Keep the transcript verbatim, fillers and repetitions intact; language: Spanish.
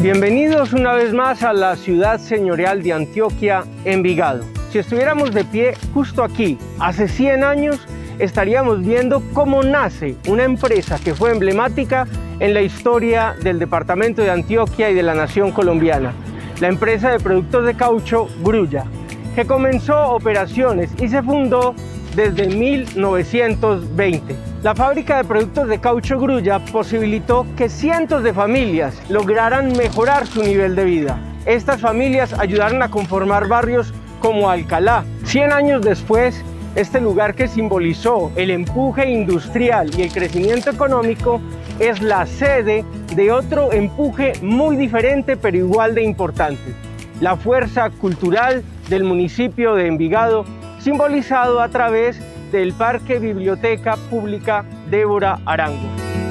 Bienvenidos una vez más a la ciudad señorial de Antioquia, Envigado. Si estuviéramos de pie justo aquí, hace cien años, estaríamos viendo cómo nace una empresa que fue emblemática en la historia del departamento de Antioquia y de la nación colombiana. La empresa de productos de caucho Grulla, que comenzó operaciones y se fundó desde mil novecientos veinte. La fábrica de productos de caucho Grulla posibilitó que cientos de familias lograran mejorar su nivel de vida. Estas familias ayudaron a conformar barrios como Alcalá. cien años después, este lugar que simbolizó el empuje industrial y el crecimiento económico es la sede de otro empuje muy diferente pero igual de importante: la fuerza cultural del municipio de Envigado, simbolizado a través del Parque Biblioteca Pública Débora Arango.